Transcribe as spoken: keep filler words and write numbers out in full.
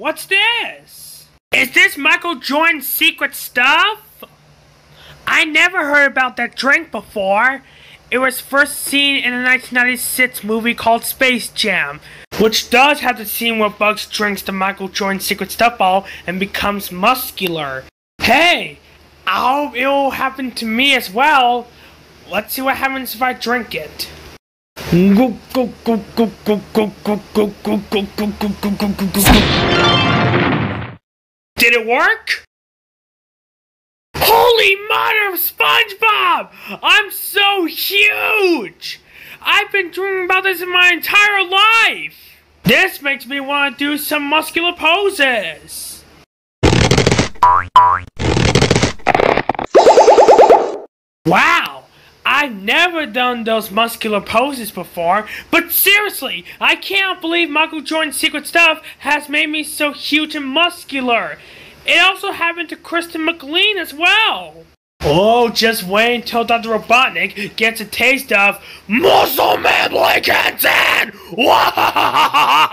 what's this? Is this Michael Jordan's secret stuff? I never heard about that drink before. It was first seen in a nineteen ninety-six movie called Space Jam, which does have the scene where Bugs drinks the Michael Jordan secret stuff bottle and becomes muscular. Hey, I hope it will happen to me as well. Let's see what happens if I drink it. Go go go go go go go go go go go go go go go go. Did it work? Holy mother of SpongeBob! I'm so huge! I've been dreaming about this in my entire life! This makes me want to do some muscular poses! Wow! I've never done those muscular poses before, but seriously, I can't believe Michael Jordan's secret stuff has made me so huge and muscular! It also happened to Kristen McLean as well! Oh, just wait until Doctor Robotnik gets a taste of Muscle Man Blake Hansen!